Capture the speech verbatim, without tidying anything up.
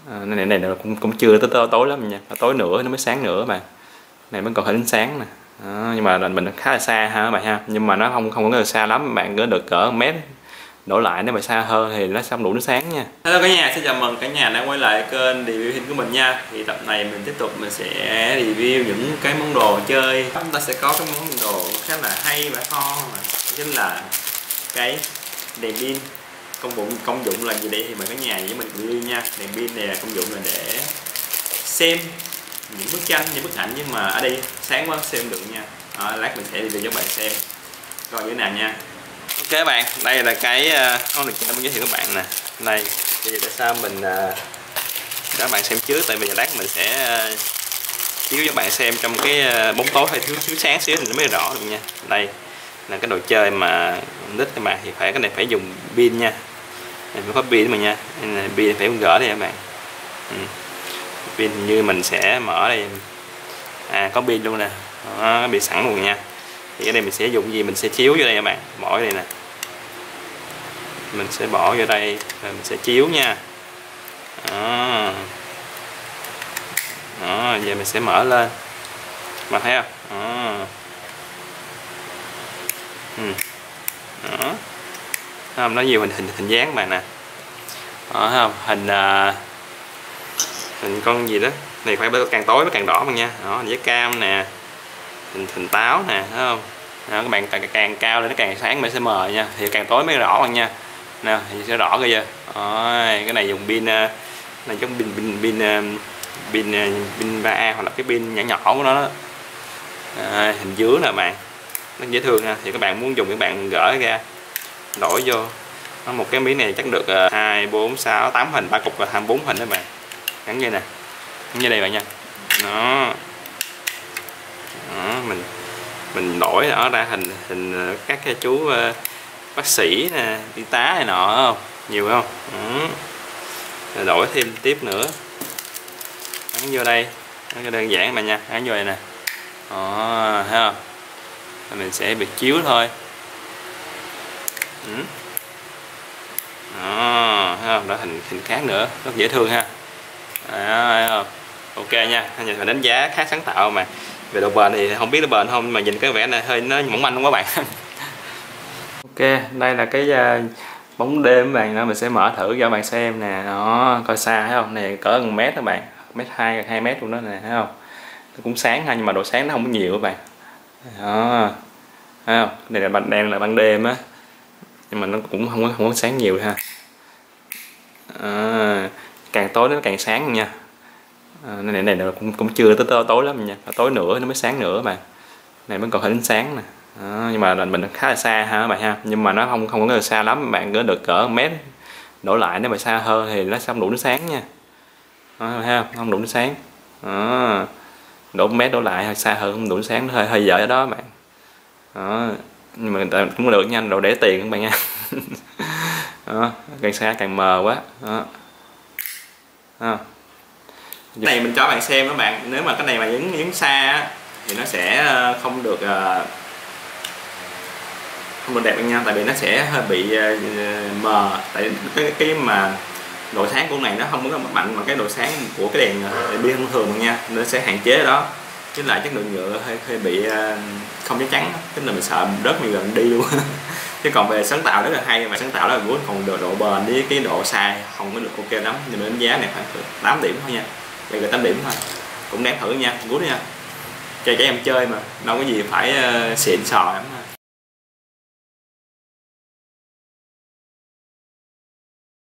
À, này này cũng cũng chưa tới tối, tối lắm nha, tối nữa nó mới sáng nữa bạn. Này vẫn còn hơi ánh sáng nè. Đó, nhưng mà mình khá là xa ha các bạn ha, nhưng mà nó không không có xa lắm, bạn cứ được cỡ một mét đổ lại, nếu mà xa hơn thì nó không đủ nó sáng nha. Hello cả nhà, xin chào mừng cả nhà đã quay lại kênh review hình của mình nha. Thì tập này mình tiếp tục mình sẽ review những cái món đồ chơi. Chúng ta sẽ có cái món đồ khá là hay và ngon, chính là cái đèn pin. Công dụng công dụng là gì đây thì mời cả nhà với mình review nha. Đèn pin này là công dụng là để xem những bức tranh, những bức ảnh, nhưng mà ở đây sáng quá xem được nha. À, lát mình sẽ review cho các bạn xem coi như thế nào nha. Ok các bạn, đây là cái con được chơi mình giới thiệu các bạn nè. Đây, bây giờ tại sao mình uh, các bạn xem trước, tại vì lát mình sẽ uh, chiếu cho các bạn xem trong cái uh, bóng tối hay thiếu thiếu sáng xíu thì nó mới rõ được nha. Đây là cái đồ chơi mà nít các bạn, thì phải cái này phải dùng pin nha. Mình phải có pin mà nha, nên là pin phải gỡ đây các bạn. Ừ. Pin như mình sẽ mở đây, à có pin luôn nè, đó, bị sẵn luôn nha. Thì cái này mình sẽ dùng gì, mình sẽ chiếu vô đây các bạn, bỏ vô đây nè, mình sẽ bỏ vô đây rồi mình sẽ chiếu nha. Đó, đó giờ mình sẽ mở lên, mà thấy không? Đó. Ừ. Đó. Không, nó nhiều hình hình hình dáng mà nè. Đó, thấy không? Hình uh, hình con gì đó này, phải càng tối nó càng đỏ mà nha. Đó, hình với cam nè, hình hình táo nè, thấy không? Đó, các bạn càng, càng cao lên nó càng sáng mới sẽ mờ nha, thì càng tối mới rõ hơn nha. Nè thì sẽ rõ kìa. Rồi, cái này dùng pin này giống pin pin pin pin pin ba A hoặc là cái pin nhỏ nhỏ của nó đó. À, hình dứa nè bạn, nó dễ thương ha. Thì các bạn muốn dùng các bạn gỡ ra đổi vô. Nó một cái miếng này chắc được hai bốn sáu tám hình, ba cục là hai mươi bốn hình đó bạn, gắn như nè, gắn như đây bạn nha. Đó, đó mình mình đổi nó ra hình hình các chú uh, bác sĩ nè, y tá này nọ, không nhiều không? Ừ. Rồi đổi thêm tiếp nữa, gắn vô đây, nó đơn giản mà nha, gắn vô đây nè. Đó, thấy không? Rồi mình sẽ bị chiếu thôi. Ừ. Đó, thấy không? Đó hình hình khác nữa, rất dễ thương ha. Đó, thấy không? Ok nha, mình đánh giá khá sáng tạo mà. Về độ bền thì không biết nó bền không, mà nhìn cái vẻ này hơi nó mỏng manh không các bạn. Ok, đây là cái uh, bóng đêm các bạn, đó mình sẽ mở thử cho các bạn xem nè. Đó, coi xa thấy không? Này cỡ gần mét các bạn, mét hai, hai mét luôn đó nè, thấy không? Nó cũng sáng ha, nhưng mà độ sáng nó không có nhiều các bạn. Đó, thấy không? Đây là ban đêm, là ban đêm á, nhưng mà nó cũng không có không có sáng nhiều ha. À, càng tối nó càng sáng nha. À, này này cũng cũng chưa tới tối, tối lắm nha, tối nữa nó mới sáng nữa bạn. Này vẫn còn hơi ánh sáng nè. Đó, nhưng mà mình khá là xa ha các bạn ha, nhưng mà nó không không có xa lắm, bạn cứ được cỡ một mét đổ lại, nếu mà xa hơn thì nó không đủ nó sáng nha. Đó, thấy không? Không đủ nó sáng. Đó, đổ một mét đổ lại, hơi xa hơn không đủ nó sáng, nó hơi hơi dở ở đó bạn. Đó, nhưng mà cũng được nha, đồ để tiền các bạn nha. Đó, càng xa càng mờ quá. Đó. Đó. Cái này mình cho bạn xem các bạn, nếu mà cái này mà nhấn nhấn xa thì nó sẽ không được không được đẹp nha, tại vì nó sẽ hơi bị mờ, tại cái cái mà độ sáng của này nó không có mạnh mà cái độ sáng của cái đèn pin thông thường nha, nó sẽ hạn chế đó. Chứ lại chất lượng nhựa hơi hơi bị không chắc chắn, tức là mình sợ rớt mình gần đi luôn. Chứ còn về sáng tạo rất là hay, và sáng tạo rất là good, còn độ, độ bền với cái độ sai không có được ok lắm, nhưng mà đánh giá này khoảng tám điểm thôi nha, đây là tám điểm thôi, cũng đáng thử nha, good nha, cho trẻ em chơi mà đâu có gì phải uh, xịn sò lắm ha.